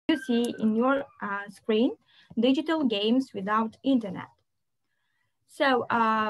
see in your screen, digital games without internet. So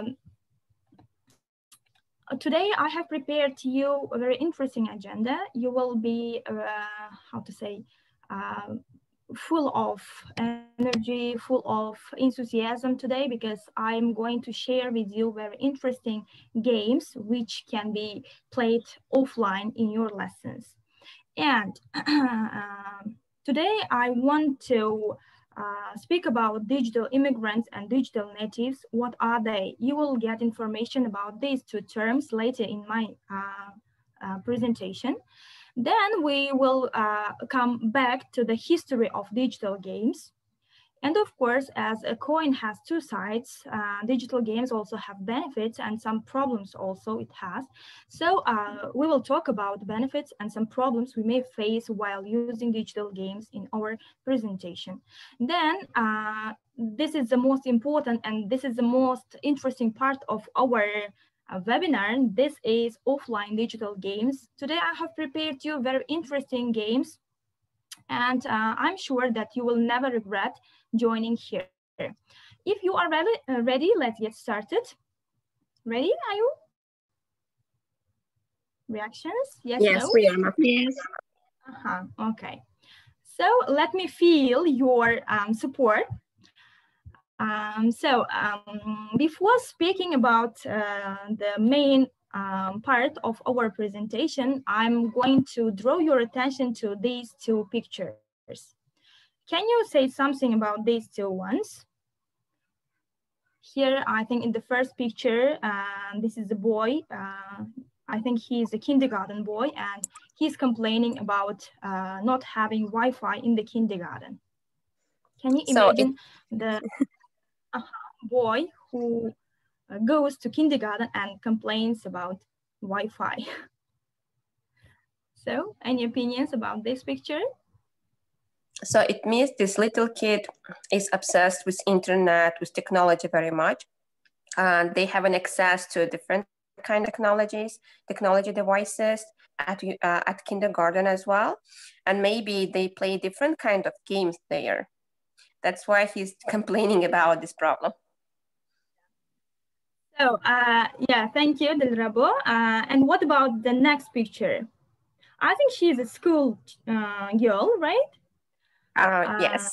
today I have prepared to you a very interesting agenda. You will be, how to say, full of energy, full of enthusiasm today, because I'm going to share with you very interesting games which can be played offline in your lessons. And today I want to speak about digital immigrants and digital natives. What are they? You will get information about these two terms later in my presentation. Then we will come back to the history of digital games. And of course, as a coin has two sides, digital games also have benefits and some problems also it has. So we will talk about benefits and some problems we may face while using digital games in our presentation. Then this is the most important and this is the most interesting part of our webinar. This is offline digital games. Today I have prepared you very interesting games, and I'm sure that you will never regret joining here. If you are ready, let's get started. Ready, are you? Reactions? Yes, yes, no? we are. Yes. Okay. So let me feel your support. Before speaking about the main part of our presentation, I'm going to draw your attention to these two pictures. Can you say something about these two ones? Here, I think in the first picture, this is a boy. I think he's a kindergarten boy, and he's complaining about not having Wi-Fi in the kindergarten. Can you imagine the boy who goes to kindergarten and complains about Wi-Fi? So, any opinions about this picture? So it means this little kid is obsessed with internet, with technology very much. And they have an access to different kind of technology devices at kindergarten as well. And maybe they play different kind of games there. That's why he's complaining about this problem. So yeah, thank you, Dilrabo. And what about the next picture? I think she's a school girl, right? Yes.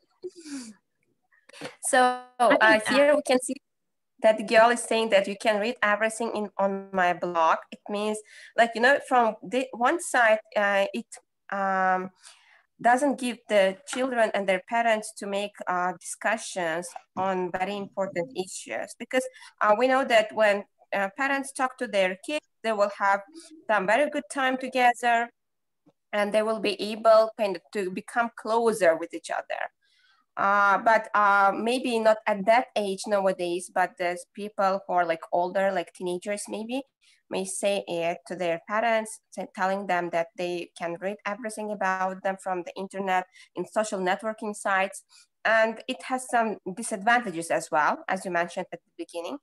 So here we can see that the girl is saying that you can read everything on my blog. It means, like, you know, from the one side, it doesn't give the children and their parents to make discussions on very important issues, because we know that when parents talk to their kids, they will have some very good time together, and they will be able kind of to become closer with each other. But maybe not at that age nowadays, but there's people who are like older, like teenagers maybe, may say it to their parents, telling them that they can read everything about them from the internet in social networking sites. And it has some disadvantages as well, as you mentioned at the beginning.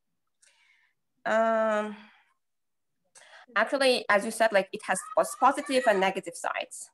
Actually, as you said, like, it has positive and negative sides.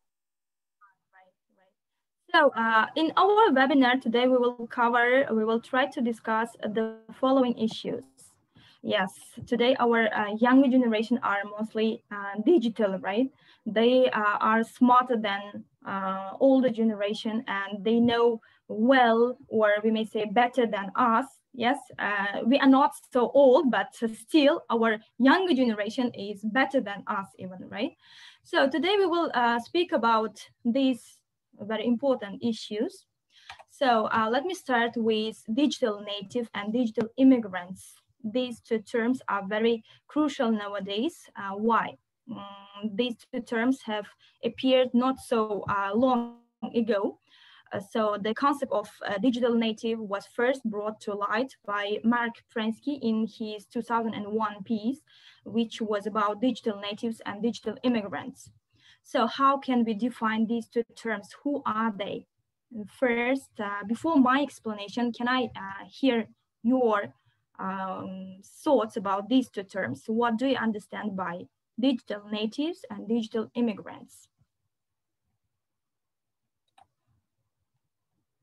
So in our webinar today, we will try to discuss the following issues. Yes, today our younger generation are mostly digital, right? They are smarter than older generation, and they know well, or we may say better than us. Yes, we are not so old, but still our younger generation is better than us even, right? So today we will speak about these very important issues. So let me start with digital native and digital immigrants. These two terms are very crucial nowadays. Why? These two terms have appeared not so long ago. So the concept of digital native was first brought to light by Mark Prensky in his 2001 piece, which was about digital natives and digital immigrants. So how can we define these two terms? Who are they? First, before my explanation, can I hear your thoughts about these two terms? What do you understand by digital natives and digital immigrants?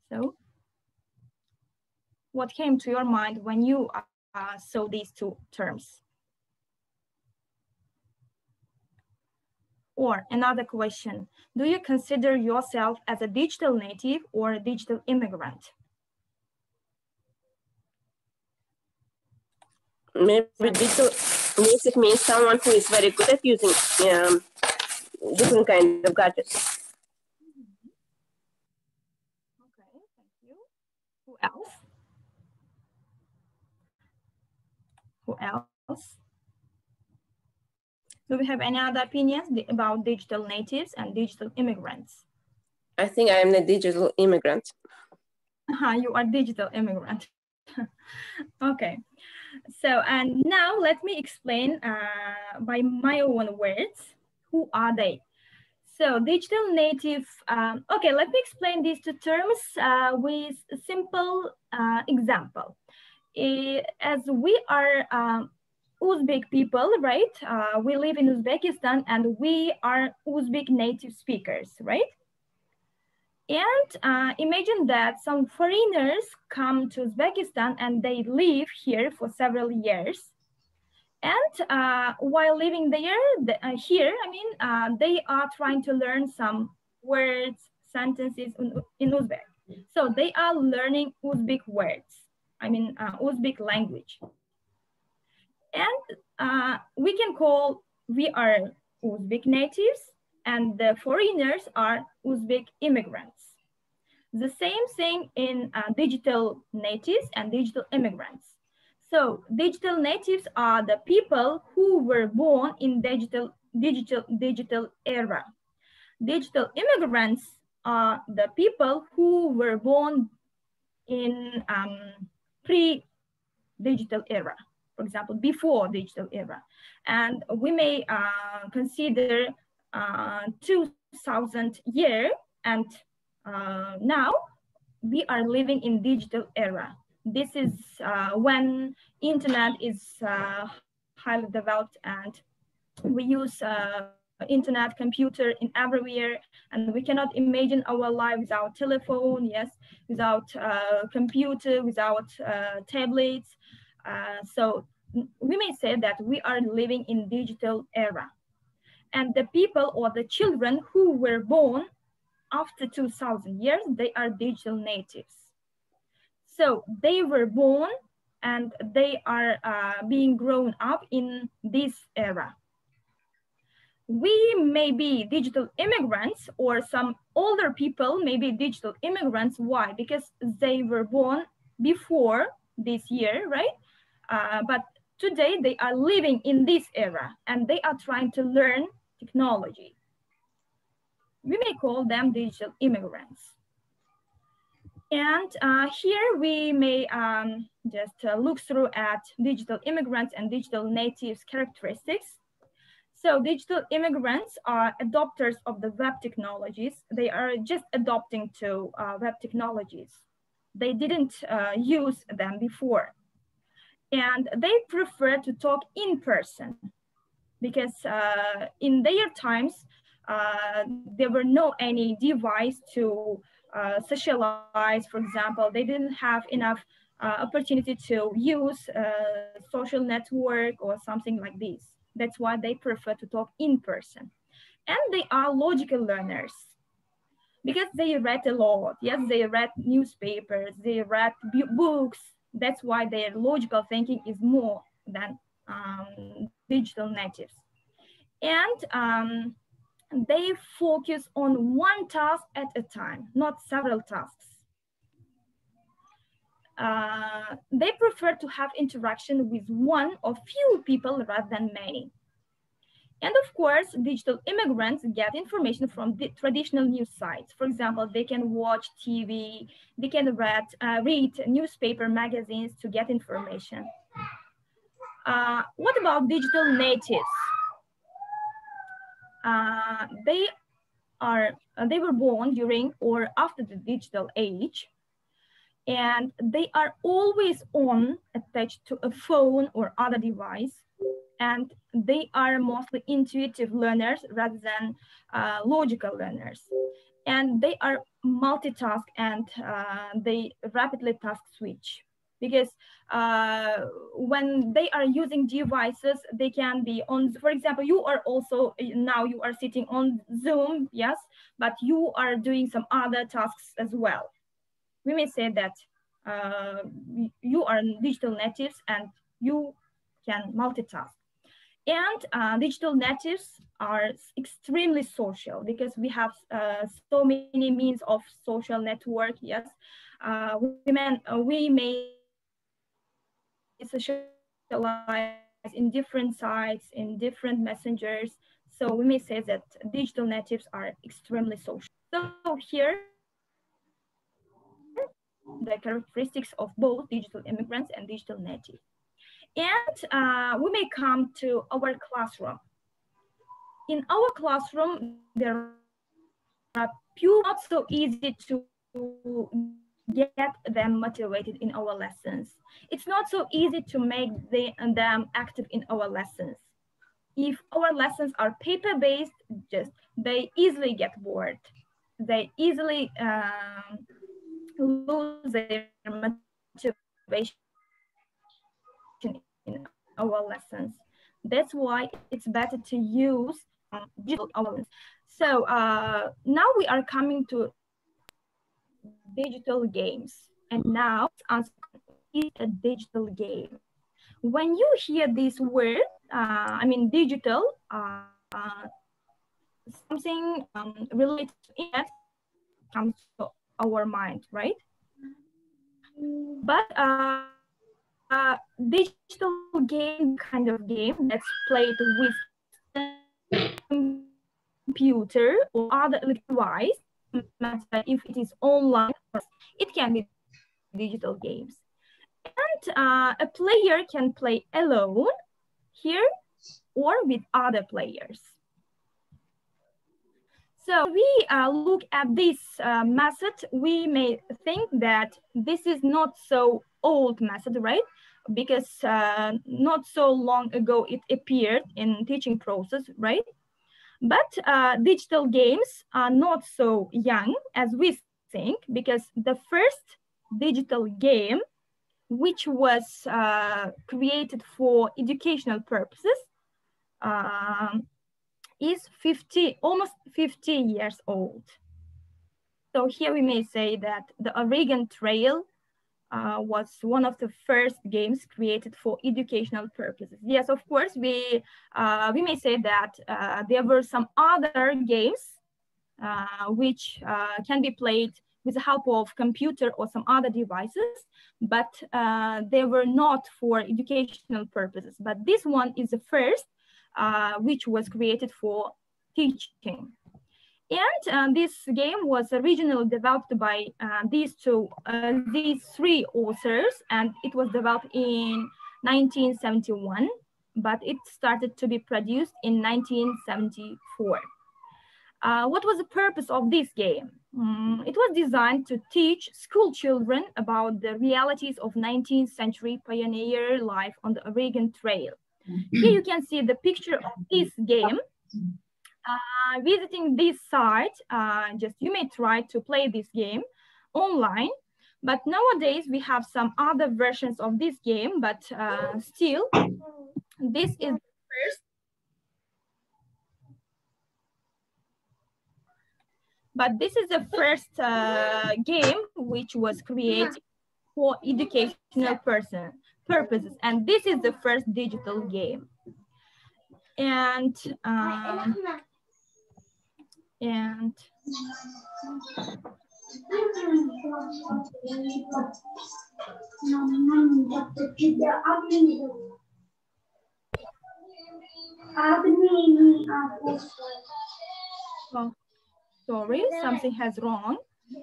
So what came to your mind when you saw these two terms? Or another question, do you consider yourself as a digital native or a digital immigrant? Maybe digital native means someone who is very good at using different kind of gadgets. Okay, thank you. Who else? Who else? Do we have any other opinions about digital natives and digital immigrants? I think I am a digital immigrant. You are digital immigrant. Okay. So, and now let me explain by my own words, who are they? So digital native, okay, let me explain these two terms with a simple example. As we are Uzbek people, right? We live in Uzbekistan and we are Uzbek native speakers, right? And imagine that some foreigners come to Uzbekistan and they live here for several years. And while living there, they are trying to learn some words, sentences in Uzbek. So they are learning Uzbek words, Uzbek language. And we are Uzbek natives and the foreigners are Uzbek immigrants. The same thing in digital natives and digital immigrants. So digital natives are the people who were born in digital era. Digital immigrants are the people who were born in pre-digital era, for example, before digital era. And we may consider 2000 year, and now we are living in digital era. This is when internet is highly developed and we use internet, computer in everywhere, and we cannot imagine our life without telephone, yes, without computer, without tablets. So we may say that we are living in digital era. And the people or the children who were born after 2000 years, they are digital natives. So they were born and they are being grown up in this era. We may be digital immigrants, or some older people may be digital immigrants. Why? Because they were born before this year, right? But today they are living in this era and they are trying to learn technology. We may call them digital immigrants. And here we may just look through at digital immigrants and digital natives characteristics. So digital immigrants are adopters of the web technologies. They are just adopting to web technologies. They didn't use them before. And they prefer to talk in person because in their times, there were no any device to socialize, for example. They didn't have enough opportunity to use social network or something like this. That's why they prefer to talk in person. And they are logical learners because they read a lot. Yes, they read newspapers, they read books. That's why their logical thinking is more than digital natives. And they focus on one task at a time, not several tasks. They prefer to have interaction with one or few people rather than many. And of course, digital immigrants get information from the traditional news sites. For example, they can watch TV, they can read newspaper magazines to get information. What about digital natives? They were born during or after the digital age, and they are always on, attached to a phone or other device, and they are mostly intuitive learners rather than logical learners. and they are multitask, and they rapidly task switch, because when they are using devices, they can be on, for example, you are also, now you are sitting on Zoom, yes, but you are doing some other tasks as well. We may say that you are digital natives and you can multitask. And digital natives are extremely social, because we have so many means of social network. Yes, we may socialize in different sites, in different messengers. So we may say that digital natives are extremely social. So here, the characteristics of both digital immigrants and digital natives. And we may come to our classroom. In our classroom, there are few, not so easy to get them motivated in our lessons. It's not so easy to make them active in our lessons. If our lessons are paper-based, just they easily get bored. They easily lose their motivation in our lessons. That's why it's better to use digital elements. So now we are coming to digital games. And now answer is a digital game. When you hear this word, I mean digital, something related to internet comes to our mind, right? But digital game, kind of game that's played with computer or other device, matter if it is online, it can be digital games. And a player can play alone here or with other players. So we look at this method, we may think that this is not so old method, right? Because not so long ago it appeared in teaching process, right? But digital games are not so young as we think, because the first digital game, which was created for educational purposes, is almost 50 years old. So here we may say that the Oregon Trail was one of the first games created for educational purposes. Yes, of course, we may say that there were some other games which can be played with the help of computer or some other devices, but they were not for educational purposes. But this one is the first which was created for teaching. And this game was originally developed by these three authors, and it was developed in 1971, but it started to be produced in 1974. What was the purpose of this game? It was designed to teach school children about the realities of 19th century pioneer life on the Oregon Trail. Here you can see the picture of this game. Visiting this site, you may try to play this game online, but nowadays we have some other versions of this game, but still, this is the first. But this is the first game which was created for educational purposes, and this is the first digital game. And oh, sorry, something has wrong.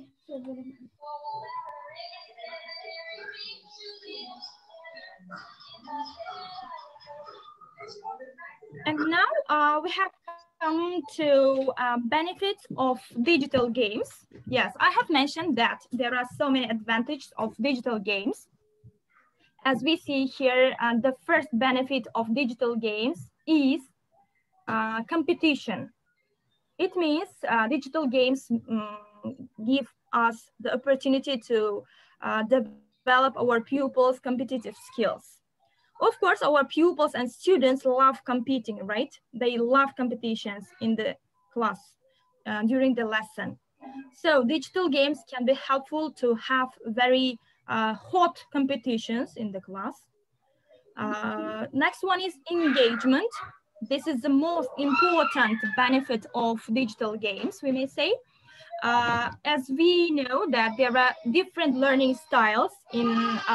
And now we have come to benefits of digital games. Yes, I have mentioned that there are so many advantages of digital games. As we see here, the first benefit of digital games is competition. It means digital games give us the opportunity to develop our pupils' competitive skills. Of course, our pupils and students love competing, right? They love competitions in the class during the lesson. So digital games can be helpful to have very hot competitions in the class. Next one is engagement. This is the most important benefit of digital games, we may say. As we know that there are different learning styles in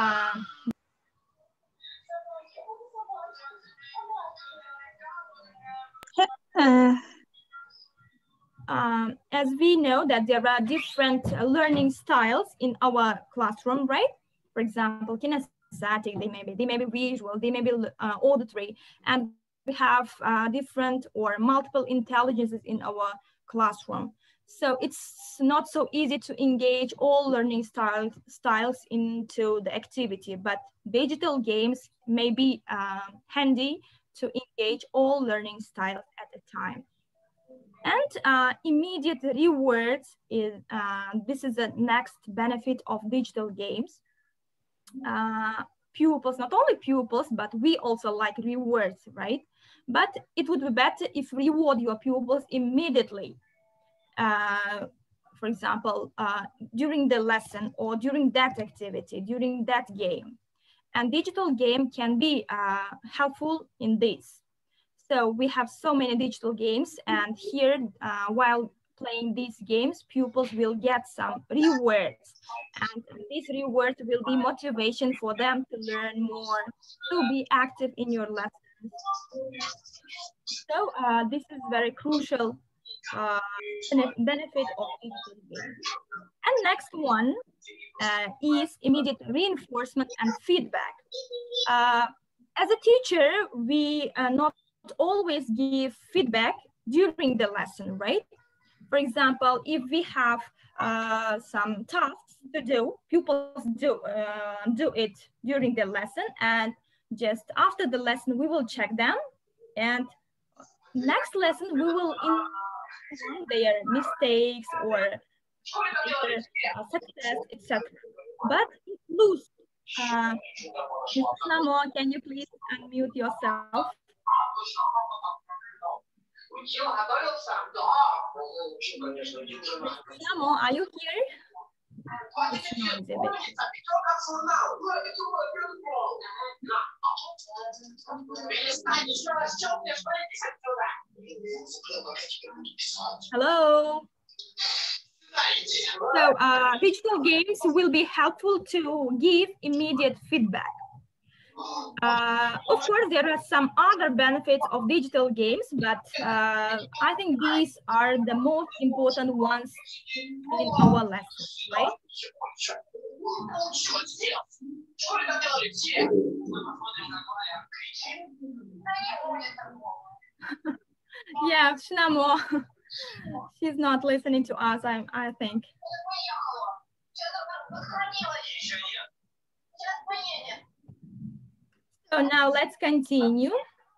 as we know that there are different learning styles in our classroom, right? For example, kinesthetic, they may be visual, they may be auditory, and we have different or multiple intelligences in our classroom. So it's not so easy to engage all learning styles into the activity, but digital games may be handy to engage all learning styles at a time. And immediate rewards is this is the next benefit of digital games. Pupils, not only pupils, but we also like rewards, right? But it would be better if reward your pupils immediately. For example, during the lesson or during that activity, during that game. And digital game can be helpful in this. So we have so many digital games, and here, while playing these games, pupils will get some rewards, and these rewards will be motivation for them to learn more, to be active in your lessons. So this is very crucial benefit of digital games. And next one is immediate reinforcement and feedback. As a teacher, we not always give feedback during the lesson, right? For example, if we have some tasks to do, pupils do it during the lesson, and just after the lesson, we will check them, and next lesson, we will inform their mistakes or their success, etc. But lose. Ms. Namo, can you please unmute yourself? Namo, are you here? It's noisy a bit. Hello. So digital games will be helpful to give immediate feedback. Of course, there are some other benefits of digital games, but I think these are the most important ones in our lessons, right? Yeah, Shnamo, she's not listening to us, I think. So now let's continue.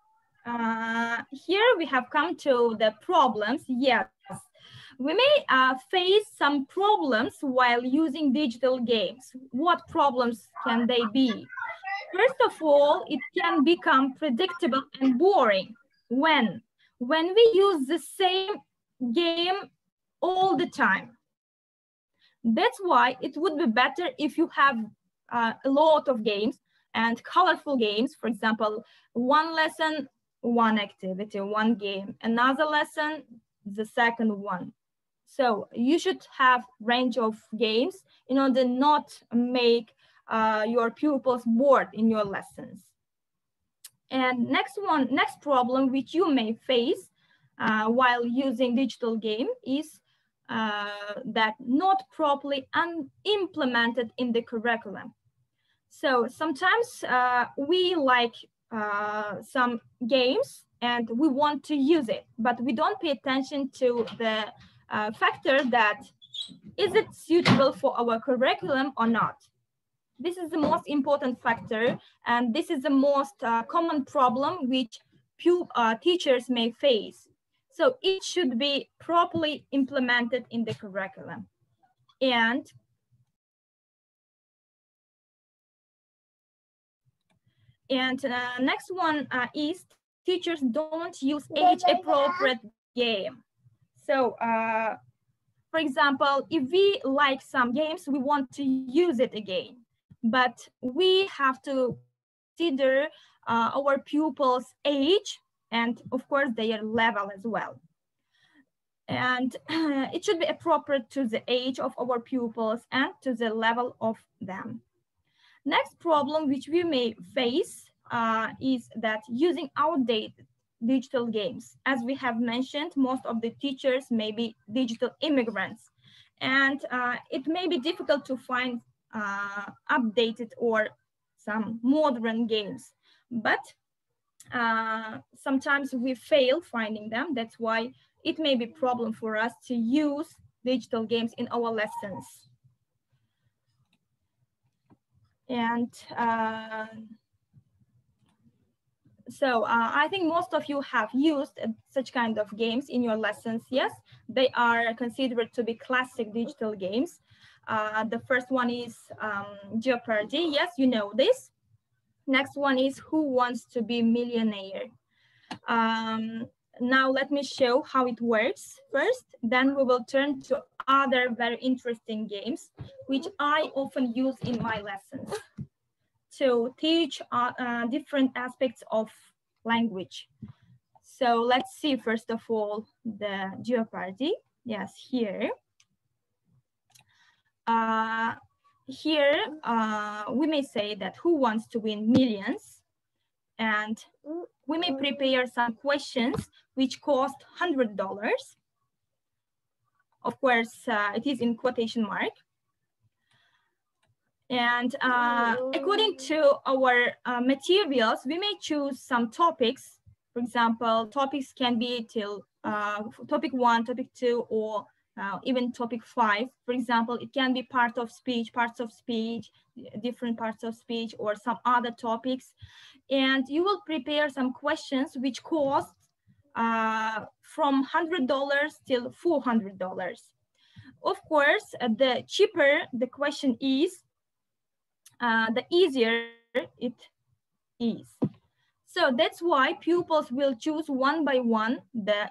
Here we have come to the problems. Yes, we may face some problems while using digital games. What problems can they be? First of all, it can become predictable and boring. When we use the same game all the time. That's why it would be better if you have a lot of games and colorful games. For example, one lesson, one activity, one game, another lesson, the second one. So you should have range of games in order not make your pupils bored in your lessons. And next problem which you may face while using digital game is that not properly implemented in the curriculum. So sometimes we like some games and we want to use it, but we don't pay attention to the factor that is it suitable for our curriculum or not. This is the most important factor, and this is the most common problem which teachers may face. So it should be properly implemented in the curriculum. And next one is teachers don't use age-appropriate game. So, for example, if we like some games, we want to use it again, but we have to consider our pupils' age and, of course, their level as well. And it should be appropriate to the age of our pupils and to the level of them. Next problem which we may face is that using outdated digital games. As we have mentioned, most of the teachers may be digital immigrants, and it may be difficult to find updated or some modern games, but sometimes we fail finding them. That's why it may be a problem for us to use digital games in our lessons. And so I think most of you have used such kind of games in your lessons. Yes, they are considered to be classic digital games. The first one is Jeopardy. Yes, you know this. Next one is Who Wants to Be Millionaire? Now let me show how it works first, then we will turn to other very interesting games, which I often use in my lessons to teach different aspects of language. So let's see, first of all, the Jeopardy. Yes, here. Here, we may say that who wants to win millions? And we may prepare some questions which cost $100. Of course, it is in quotation mark. And according to our materials, we may choose some topics. For example, topics can be till topic 1, topic 2, or even topic 5. For example, it can be part of speech, parts of speech, different parts of speech, or some other topics. And you will prepare some questions which cost from $100 till $400. Of course, the cheaper the question is, the easier it is. So that's why pupils will choose one by one the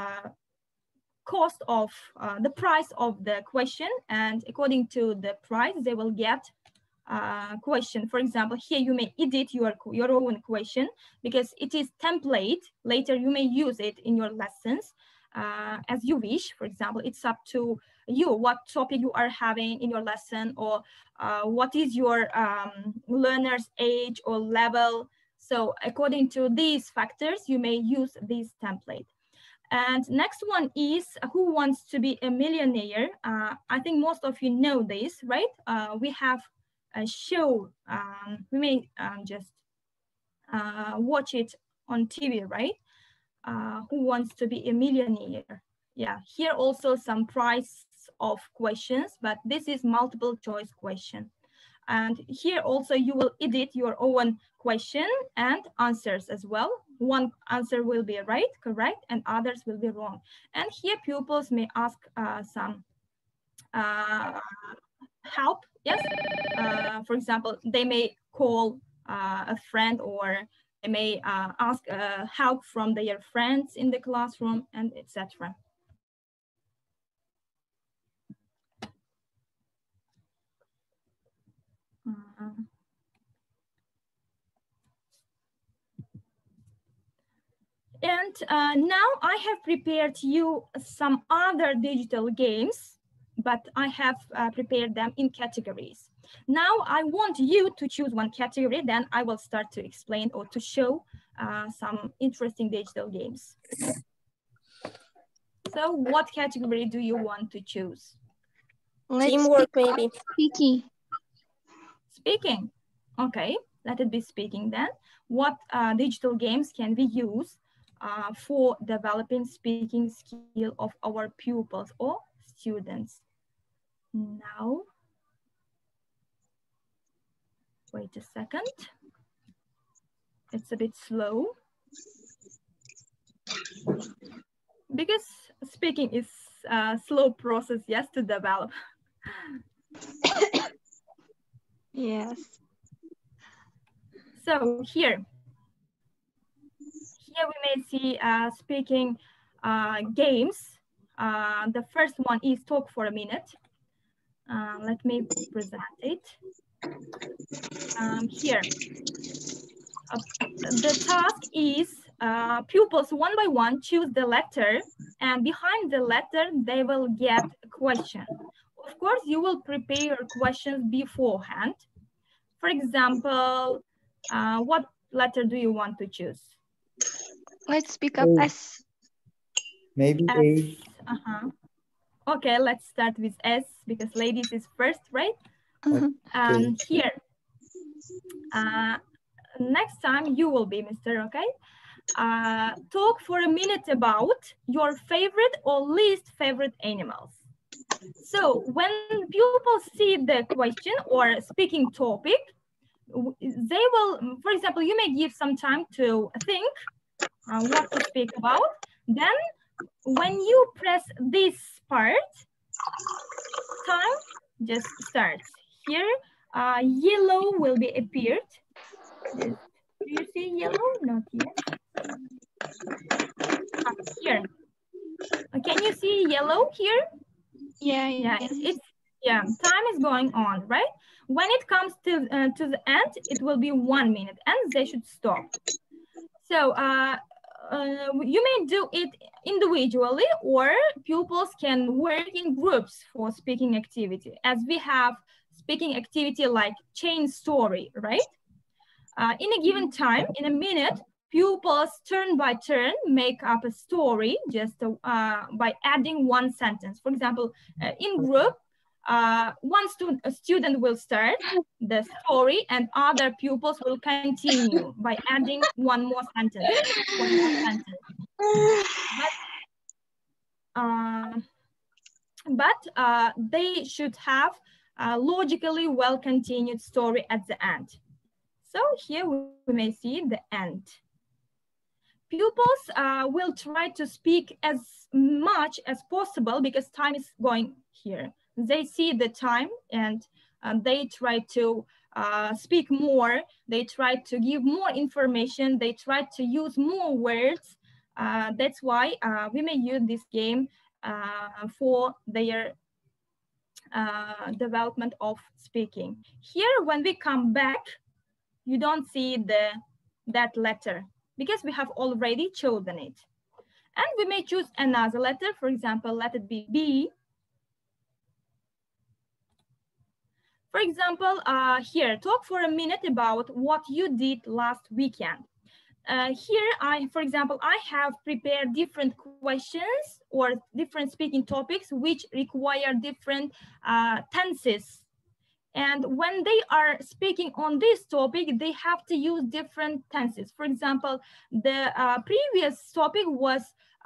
cost of the price of the question, and according to the price they will get question. For example, here you may edit your own question because it is template. Later you may use it in your lessons as you wish. For example, it's up to you what topic you are having in your lesson, or what is your learner's age or level. So according to these factors, you may use this template. And next one is Who Wants to Be a Millionaire? I think most of you know this, right? We have a show. We may just watch it on TV, right? Who Wants to Be a Millionaire? Yeah, here also some price of questions, but this is multiple choice question. And here also you will edit your own question and answers as well. One answer will be right, correct, and others will be wrong. And here pupils may ask some help, yes. For example, they may call a friend, or they may ask help from their friends in the classroom, and etc. And now I have prepared you some other digital games, but I have prepared them in categories. Now I want you to choose one category, then I will start to explain or to show some interesting digital games. So what category do you want to choose? Teamwork, maybe. Speaking. Speaking. Okay, let it be speaking then. What digital games can we use for developing speaking skill of our pupils or students? Now, wait a second. It's a bit slow. because speaking is a slow process, yes, to develop. Yes. So here we may see speaking games. The first one is talk for a minute. Let me present it. Here, the task is pupils one by one choose the letter, and behind the letter, they will get a question. Of course, you will prepare your questions beforehand. For example, what letter do you want to choose? Let's pick up A. S. Maybe S. A. Okay, let's start with S because ladies is first, right? Okay. Here, next time you will be Mr. Okay? Talk for a minute about your favorite or least favorite animals. So when pupils see the question or speaking topic, they will, for example, you may give some time to think what to speak about. Then when you press this part, time just starts. Here, yellow will be appeared. Do you see yellow? Not yet. Here. Can you see yellow here? Yeah. Time is going on, right? When it comes to the end, it will be 1 minute and they should stop. So you may do it individually or pupils can work in groups for speaking activity, as we have speaking activity like chain story, right? In a given time, in a minute, pupils turn by turn make up a story just by adding one sentence. For example, in group, one student will start the story and other pupils will continue by adding one more sentence. But they should have a logically well-continued story at the end. So here we may see the end. Pupils will try to speak as much as possible because time is going here. They see the time and they try to speak more. They try to give more information. They try to use more words. That's why we may use this game for their development of speaking. Here, when we come back, you don't see that letter because we have already chosen it. And we may choose another letter. For example, let it be B. For example, here, talk for a minute about what you did last weekend. Here, for example, I have prepared different questions or different speaking topics which require different tenses. And when they are speaking on this topic, they have to use different tenses. For example, the previous topic was,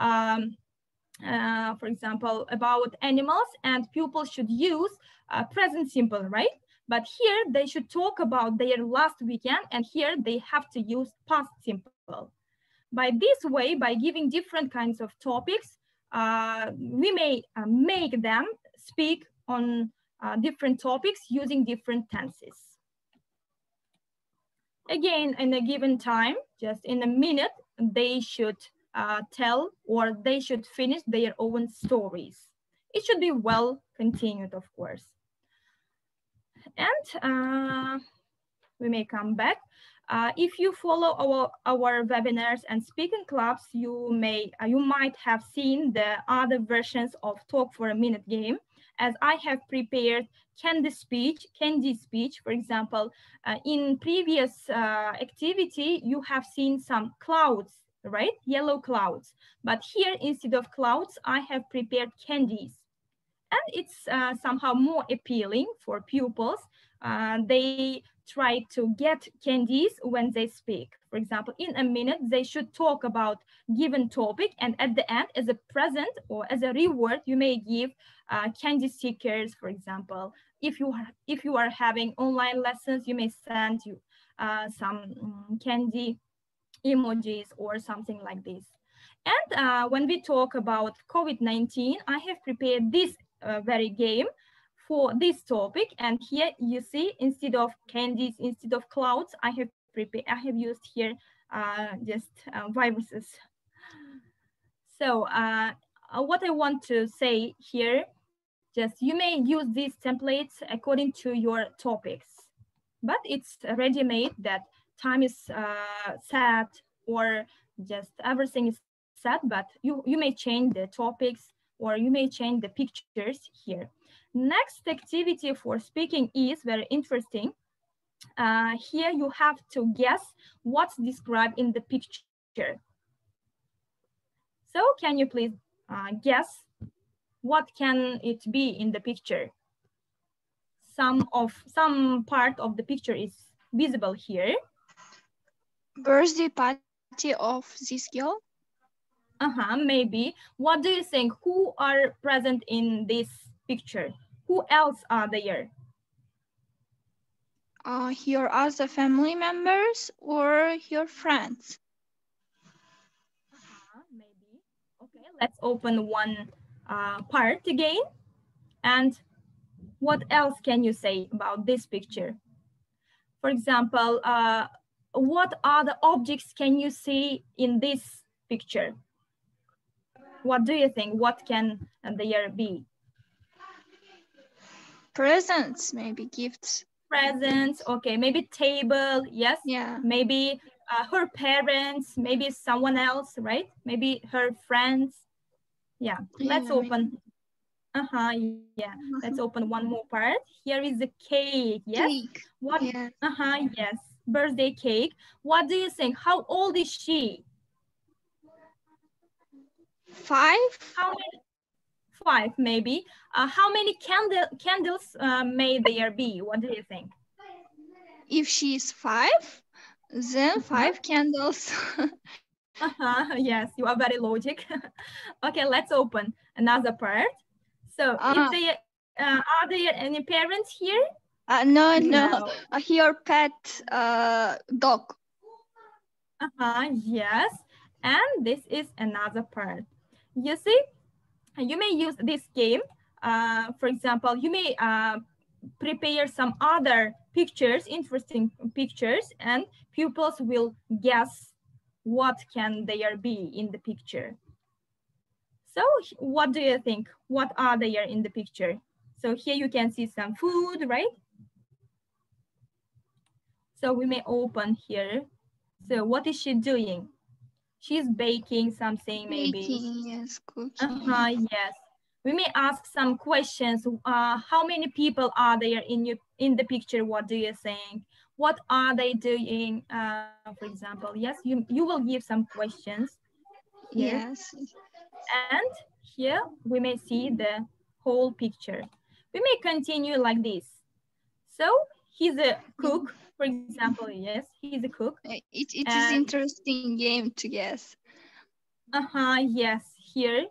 for example, about animals, and pupils should use present simple, right? But here they should talk about their last weekend, and here they have to use past simple. By this way, by giving different kinds of topics, we may make them speak on different topics using different tenses. Again, in a given time, just in a minute, they should tell or they should finish their own stories. It should be well continued, of course. And we may come back. If you follow our webinars and speaking clubs, you might have seen the other versions of Talk for a Minute game, as I have prepared Candy speech, for example. In previous activity, you have seen some clouds, right? Yellow clouds. But here, instead of clouds, I have prepared candies. And it's somehow more appealing for pupils. They try to get candies when they speak. For example, in a minute, they should talk about given topic, and at the end, as a present or as a reward, you may give candy stickers, for example. If you are having online lessons, you may send you some candy emojis or something like this. And when we talk about COVID-19, I have prepared this very game for this topic. And here you see, instead of candies, instead of clouds, I have used here just viruses. So what I want to say here, just you may use these templates according to your topics, but it's ready-made that time is set or just everything is set, but you may change the topics or you may change the pictures here. Next activity for speaking is very interesting. Here you have to guess what's described in the picture. So can you please guess what can it be in the picture? Some part of the picture is visible here. Birthday party of this girl. Maybe. What do you think? Who are present in this picture? Who else are there? Here are the family members or your friends. Maybe. Okay, let's open one part again. And what else can you say about this picture? For example, what other objects can you see in this picture? What do you think? What can there be? Presents, maybe gifts. Presents, okay, maybe table, yes? Yeah. Maybe her parents, maybe someone else, right? Maybe her friends. Yeah, let's open. Yeah, let's open one more part. Here is the cake, yes? Cake. What? Yeah. Yes, birthday cake. What do you think? How old is she? 5? How many? 5, maybe. How many candles may there be? What do you think? If she's 5, then 5 candles. Yes, you are very logic. Okay, let's open another part. So, if they are there any parents here? No. Here pet dog. Yes, and this is another part. You see, you may use this game. For example, you may prepare some other pictures, interesting pictures, and pupils will guess what can there be in the picture. So what do you think? What are there in the picture? So here you can see some food, right? So we may open here. So what is she doing? She's baking something, maybe. Baking, yes, cooking. Yes. We may ask some questions. How many people are there in the picture? What do you think? What are they doing? For example, yes, you will give some questions here. Yes. And here we may see the whole picture. We may continue like this. So he's a cook, for example, yes, he's a cook. It is interesting game to guess. Yes, here.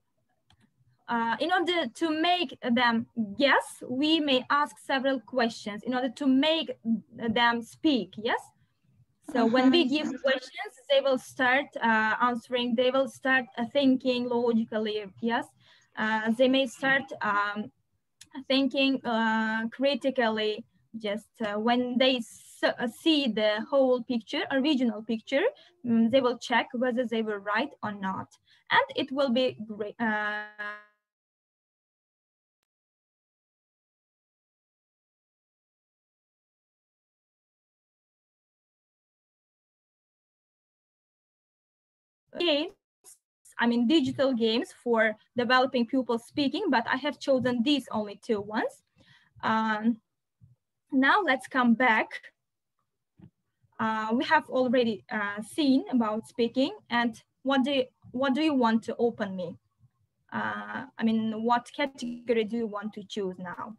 In order to make them guess, we may ask several questions in order to make them speak, yes? So when we give questions, they will start answering, they will start thinking logically, yes? They may start thinking critically, just when they see the whole picture, original picture, they will check whether they were right or not. And it will be great. Games, I mean digital games for developing pupils speaking, but I have chosen these only 2 ones. Now let's come back. We have already seen about speaking, and what do you want to open me? I mean, what category do you want to choose now?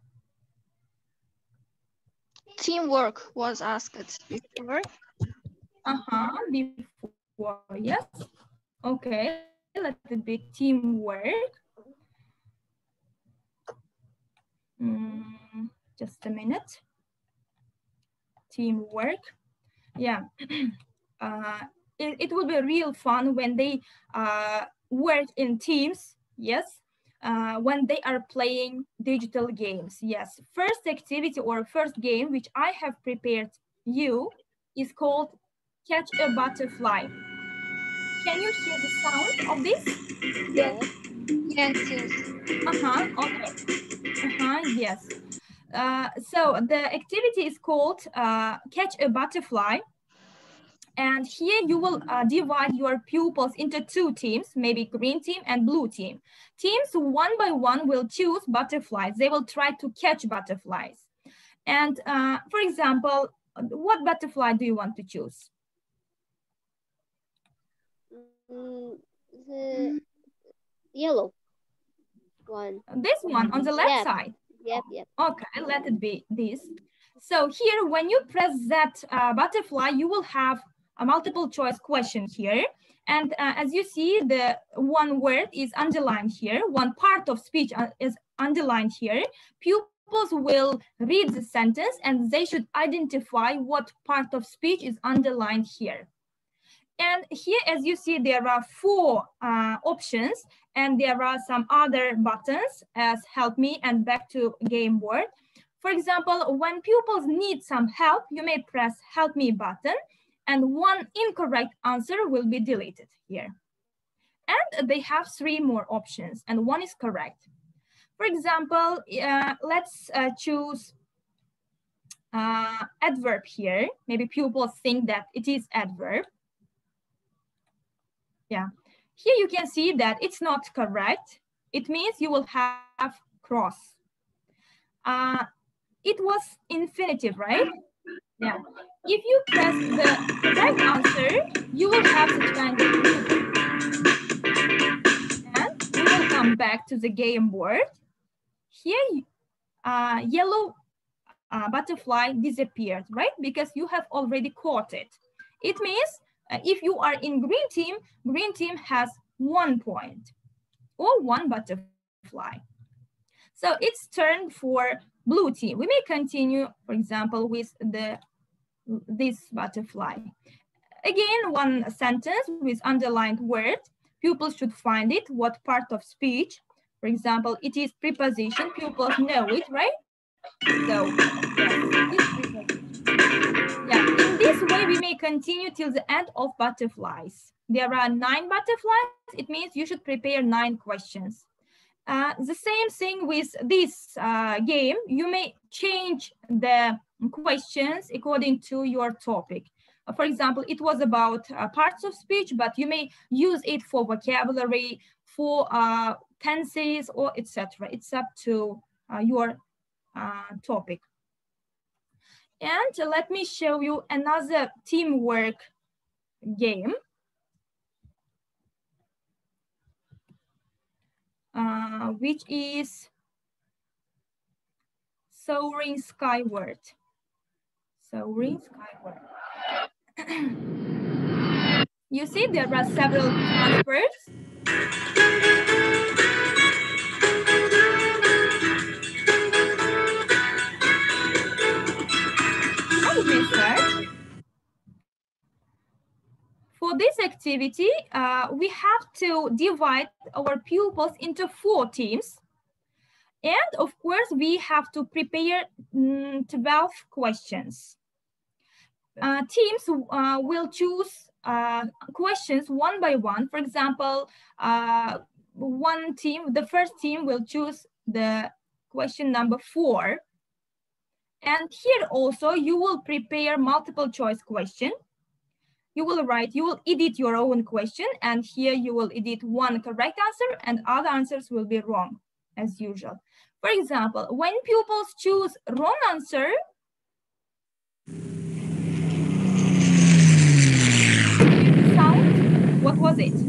Teamwork was asked before. Before, yes. Okay, let it be teamwork. Just a minute. Teamwork. Yeah. it will be real fun when they work in teams, yes, when they are playing digital games. Yes, first activity or first game which I have prepared you is called Catch a Butterfly. Can you hear the sound of this? Yes. Yes, yes. Okay. Yes. So the activity is called Catch a Butterfly. And here you will divide your pupils into two teams, maybe green team and blue team. Teams one by one will choose butterflies. They will try to catch butterflies. And for example, what butterfly do you want to choose? The yellow one. This one on the left Yep. side. Yep. Okay, let it be this. So here, when you press that butterfly, you will have a multiple choice question here. And as you see, the one word is underlined here. One part of speech is underlined here. Pupils will read the sentence and they should identify what part of speech is underlined here. And here, as you see, there are four options, and there are some other buttons as help me and back to game board. For example, when pupils need some help, you may press help me button, and one incorrect answer will be deleted here. And they have three more options, and one is correct. For example, let's choose adverb here. Maybe pupils think that it is adverb. Yeah, here you can see that it's not correct. It means you will have cross. It was infinitive, right? Yeah. If you press the correct answer, you will have such kind of music. And we will come back to the game board. Here, yellow butterfly disappeared, right? Because you have already caught it. It means if you are in green team has 1 point or one butterfly. So it's turn for blue team. We may continue, for example, with this butterfly. Again, one sentence with underlined word. Pupils should find it, what part of speech. For example, it is preposition. Pupils know it, right? So, yes, yeah, in this way, we may continue till the end of butterflies. There are 9 butterflies. It means you should prepare 9 questions. The same thing with this game. You may change the questions according to your topic. For example, it was about parts of speech, but you may use it for vocabulary, for tenses, or etc. It's up to your topic. And let me show you another teamwork game. Which is Soaring Skyward. Soaring Skyward. You see there are several transfers. How we start? For this activity, we have to divide our pupils into 4 teams. And of course, we have to prepare 12 questions. Teams will choose questions one by one. For example, one team, the first team will choose the question number 4. And here also, you will prepare multiple choice question. You will edit your own question, and here you will edit one correct answer and other answers will be wrong as usual. For example, when pupils choose wrong answer, sound, what was it?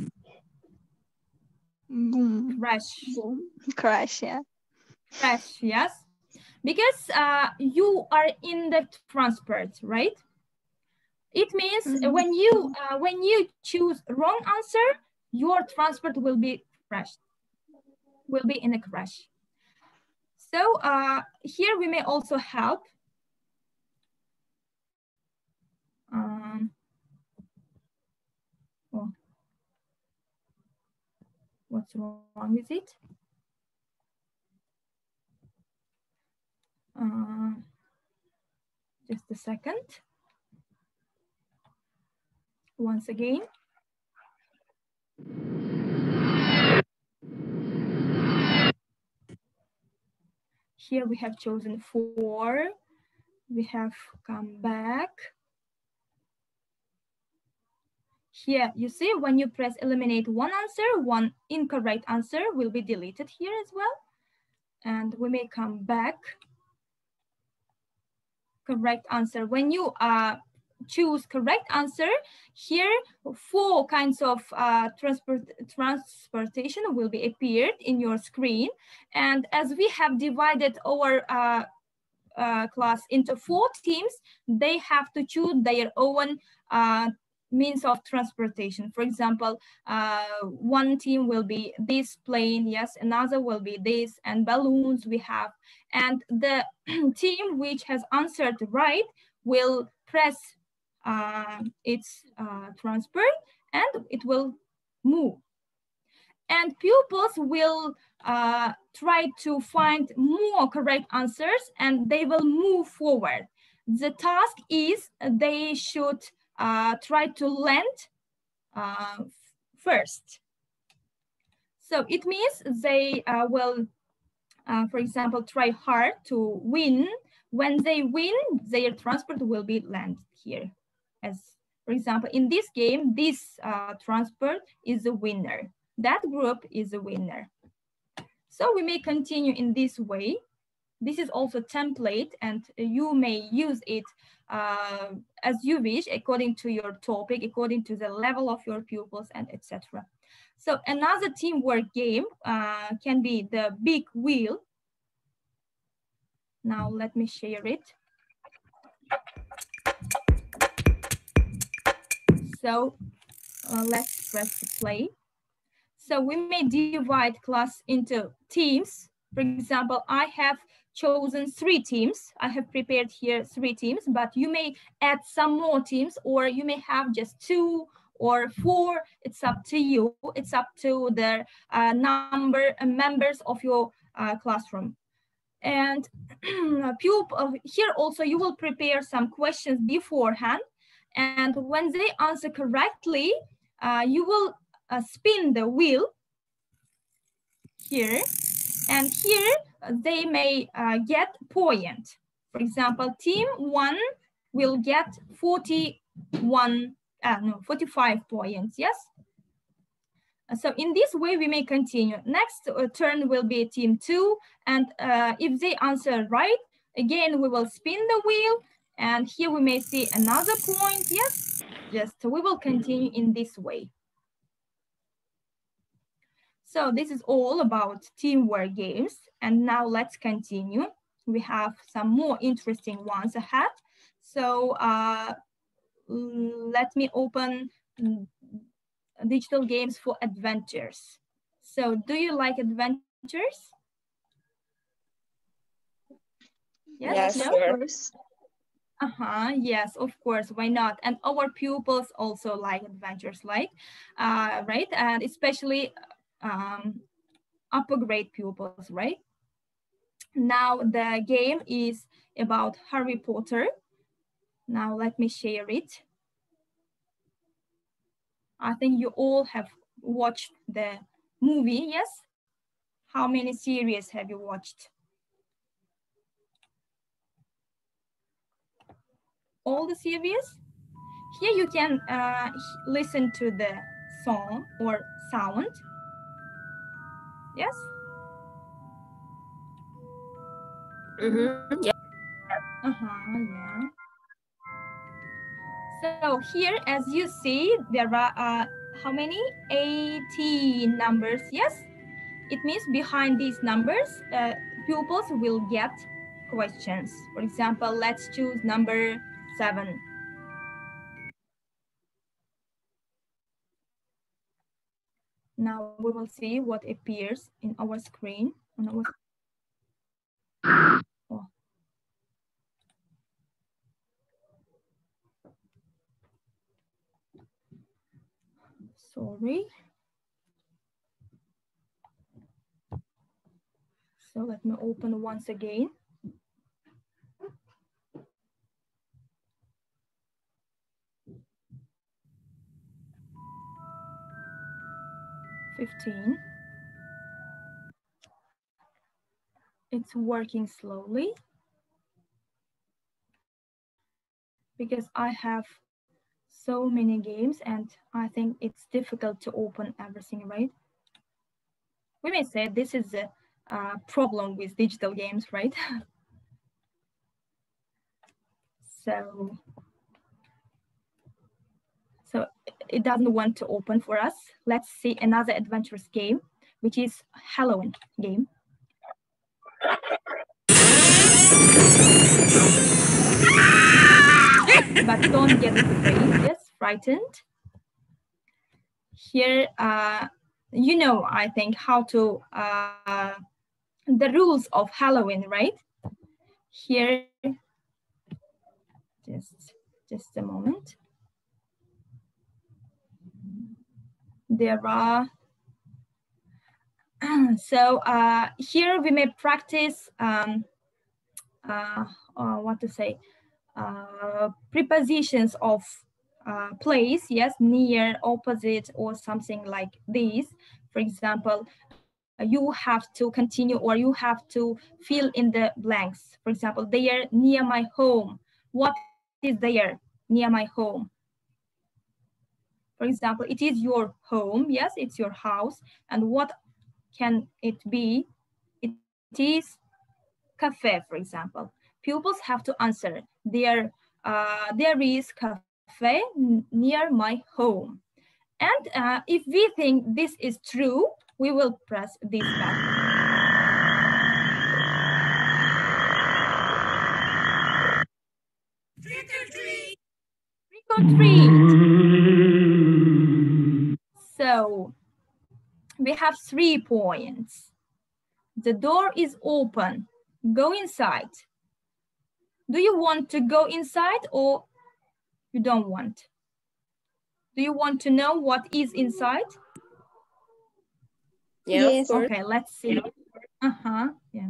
Boom. Crash. Boom. Crash, yeah. Crash, yes. Because you are in the transport, right? It means when you choose wrong answer, your transport will be crashed, will be in a crash. So here we may also help. Oh, what's wrong with it? Just a second. Once again. Here we have chosen 4. We have come back. Here, you see, when you press eliminate one answer, one incorrect answer will be deleted here as well. And we may come back. Correct answer. When you choose correct answer, here 4 kinds of transportation will be appeared in your screen. And as we have divided our class into 4 teams, they have to choose their own means of transportation. For example, one team will be this plane, yes, another will be this, and balloons we have. And the team which has answered right will press its transport and it will move. And pupils will try to find more correct answers and they will move forward. The task is they should try to land first. So it means they will, for example, try hard to win. When they win, their transport will be landed here. As for example, in this game, this transport is a winner. That group is a winner. So we may continue in this way. This is also template and you may use it as you wish according to your topic, according to the level of your pupils and etc. So another teamwork game can be the big wheel. Now let me share it. So let's press play. So we may divide class into teams. For example, I have chosen 3 teams. I have prepared here 3 teams, but you may add some more teams or you may have just 2 or 4. It's up to you. It's up to the number of members of your classroom. And here also you will prepare some questions beforehand. And when they answer correctly, you will spin the wheel here, and here they may get point. For example, team 1 will get 45 points, yes? So in this way, we may continue. Next turn will be team 2, and if they answer right, again, we will spin the wheel, and here we may see another point, yes? Just we will continue in this way. So this is all about teamwork games. And now let's continue. We have some more interesting ones ahead. So let me open digital games for adventures. So do you like adventures? Yes, Yeah, sure. of course. Yes, of course, why not? And our pupils also like adventures, like, right? And especially upper grade pupils, right? Now the game is about Harry Potter. Now let me share it. I think you all have watched the movie, yes? How many series have you watched? All the series? Here you can listen to the song or sound. Yes? Mm-hmm. Yeah. Yeah. So here, as you see, there are how many? 18 numbers, yes? It means behind these numbers, pupils will get questions. For example, let's choose number 7. Now we will see what appears in our screen. On our... Oh. Sorry. So let me open once again. It's working slowly because I have so many games and I think it's difficult to open everything, right? We may say this is a problem with digital games, right? So it doesn't want to open for us. Let's see another adventurous game, which is Halloween game. But don't get afraid, yes, frightened. Here, you know, I think how to, the rules of Halloween, right? Here, just a moment. There are, so here we may practice, what to say, prepositions of place, yes, near, opposite, or something like this. For example, you have to continue or you have to fill in the blanks. For example, they are near my home. What is there near my home? For example, it is your home. Yes, it's your house. And what can it be? It is cafe, for example. Pupils have to answer. There is cafe near my home. And if we think this is true, we will press this button. Trick or treat! Trick or treat! So we have 3 points. The door is open. Go inside. Do you want to go inside or you don't want? Do you want to know what is inside? Yeah, yes. Okay, let's see. Yeah.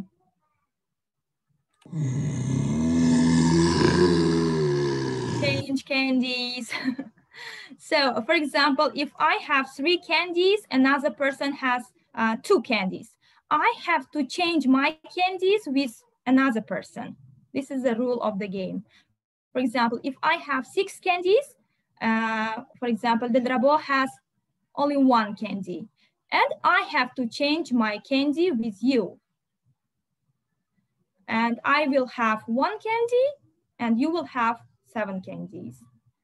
Change candies. So, for example, if I have 3 candies, another person has 2 candies. I have to change my candies with another person. This is the rule of the game. For example, if I have 6 candies, for example, the Drabo has only 1 candy. And I have to change my candy with you. And I will have 1 candy and you will have 7 candies.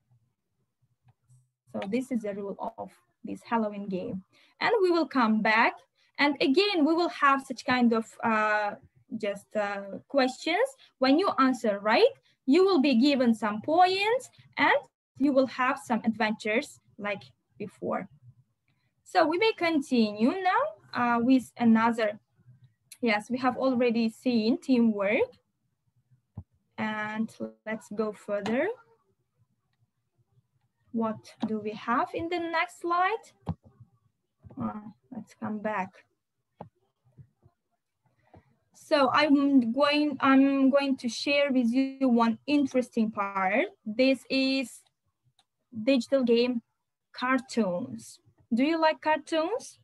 So this is the rule of this Halloween game. And we will come back. And again, we will have such kind of questions. When you answer right, you will be given some points and you will have some adventures like before. So we may continue now with another. Yes, we have already seen teamwork. And let's go further. What do we have in the next slide? Let's come back. So I'm going to share with you one interesting part. This is digital game cartoons. Do you like cartoons?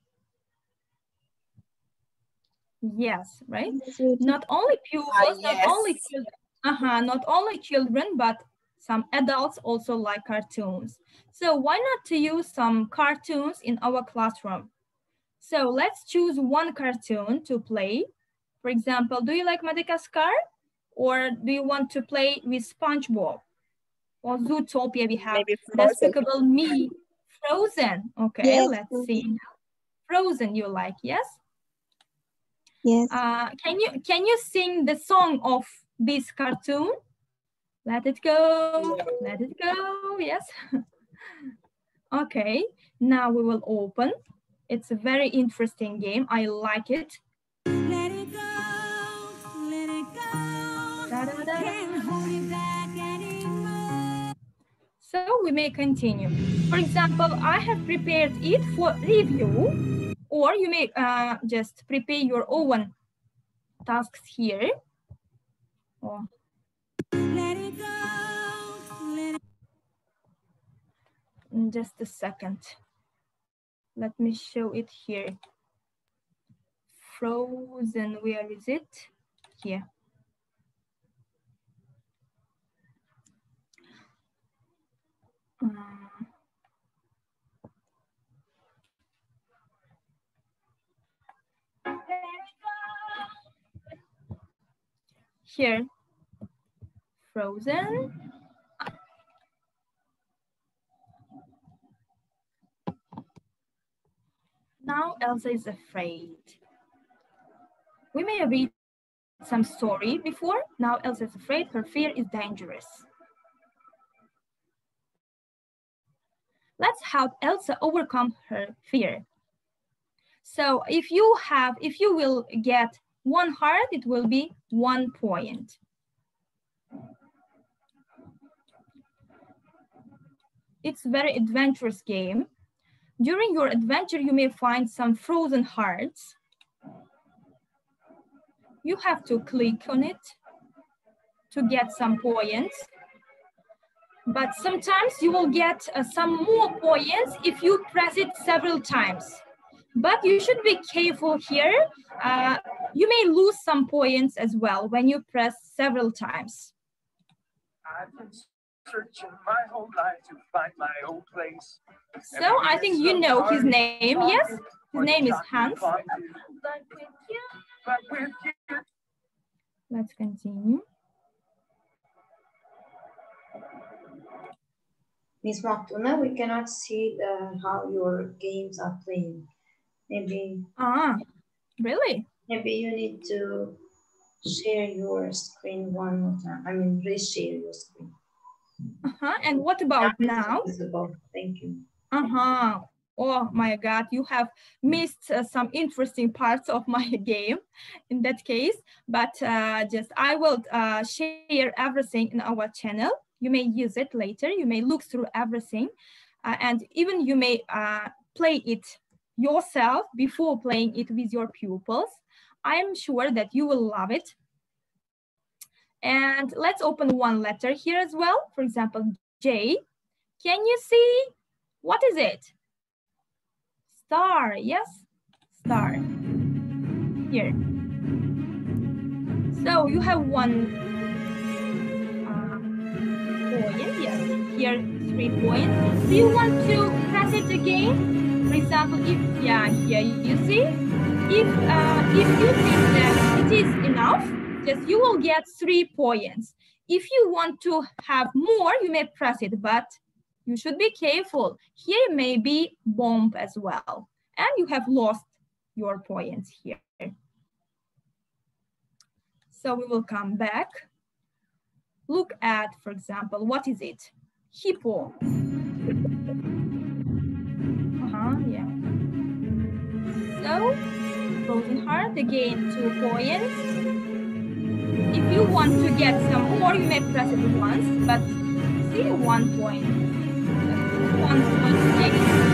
Yes, right? Not only pupils, yes. not only children, but some adults also like cartoons. So why not to use some cartoons in our classroom? So let's choose one cartoon to play. For example, do you like Madagascar? Or do you want to play with SpongeBob? Or Zootopia, we have Despicable Me, Frozen. Okay, yes. Let's see. Frozen you like, yes? Yes. Can you sing the song of this cartoon? Let it go, let it go, yes. Okay, now we will open. It's a very interesting game. I like it. Let it go, let it go. Da, da, da. Can't hold it back anymore. So we may continue. For example, I have prepared it for review, or you may just prepare your own tasks here. Oh. Just a second. Let me show it here. Frozen, where is it? Here. Here, Frozen. Now Elsa is afraid. We may read some story before. Now Elsa is afraid. Her fear is dangerous. Let's help Elsa overcome her fear. So if you will get 1 heart, it will be 1 point. It's a very adventurous game. During your adventure, you may find some frozen hearts. You have to click on it to get some points. But sometimes you will get some more points if you press it several times. But you should be careful here. You may lose some points as well when you press several times. I've been searching my whole life to find my own place. So I think you know his name, yes? His name is Hans. Let's continue. Miss Maktuna, we cannot see how your games are playing. Maybe. Really? Maybe you need to share your screen one more time. I mean, reshare your screen. And what about now? Visible. Thank you. Oh my God, you have missed some interesting parts of my game in that case. But just I will share everything in our channel. You may use it later. You may look through everything. And even you may play it yourself before playing it with your pupils. I am sure that you will love it. And let's open one letter here as well. For example, J. Can you see? What is it? Star, yes, star. Here. So you have 1 point, yes. Here, 3 points. Do you want to press it again? For example, if, yeah, here you see. If you think that it is enough, just you will get 3 points. If you want to have more, you may press it, but you should be careful. Here may be bomb as well, and you have lost your points here. So we will come back. Look at, for example, what is it? Hippo. Yeah. So, frozen heart, again, 2 points. If you want to get some more, you may press it once, but see, 1 point. 1 point.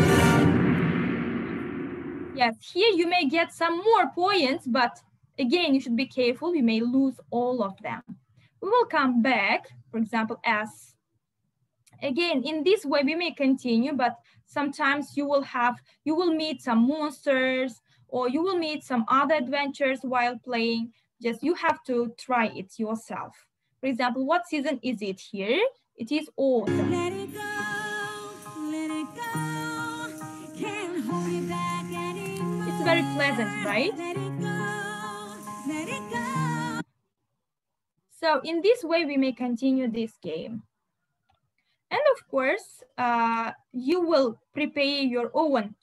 Yes, here you may get some more points, but again, you should be careful. You may lose all of them. We will come back, for example, S. Again, in this way, we may continue, but sometimes you will meet some monsters, or you will meet some other adventures while playing. Just you have to try it yourself. For example, what season is it here? It is autumn. Let it go, let it go. Can't hold it back anymore. It's very pleasant, right? Let it go, let it go. So in this way, we may continue this game. And of course, you will prepare your own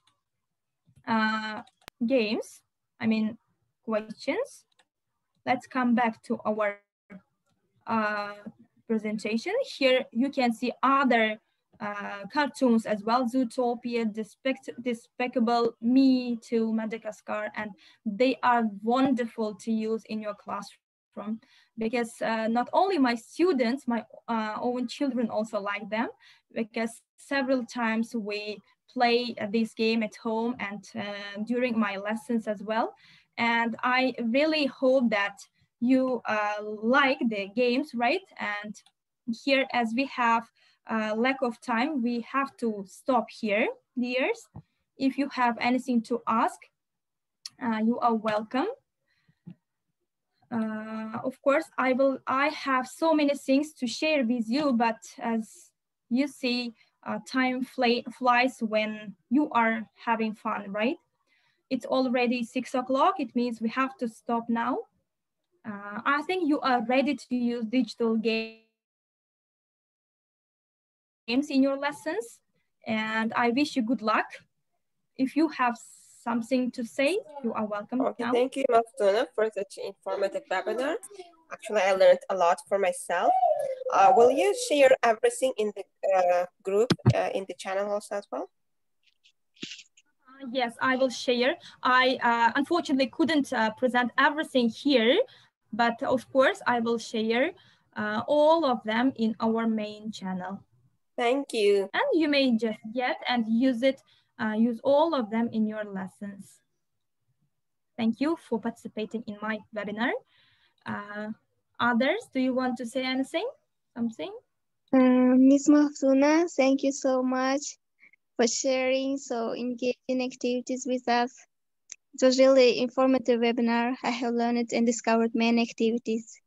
games, I mean, questions. Let's come back to our presentation. Here you can see other cartoons as well, Zootopia, Despicable Me to Madagascar, and they are wonderful to use in your classroom. because not only my students, my own children also like them, because several times we play this game at home and during my lessons as well. And I really hope that you like the games, right? And here, as we have lack of time, we have to stop here, dears. If you have anything to ask, you are welcome. Of course, I have so many things to share with you, but as you see, time flies when you are having fun, right? It's already 6 o'clock. It means we have to stop now. I think you are ready to use digital games in your lessons, and I wish you good luck. If you have something to say, you are welcome. Okay, now. thank you, Maftuna, for such an informative webinar. Actually, I learned a lot for myself. Will you share everything in the group, in the channel also as well? Yes, I will share. I unfortunately couldn't present everything here, but of course I will share all of them in our main channel. Thank you. And you may just get and use it, use all of them in your lessons. Thank you for participating in my webinar. Others, do you want to say anything? Something? Ms. Maftuna, thank you so much for sharing so engaging activities with us. It was really informative webinar. I have learned and discovered many activities.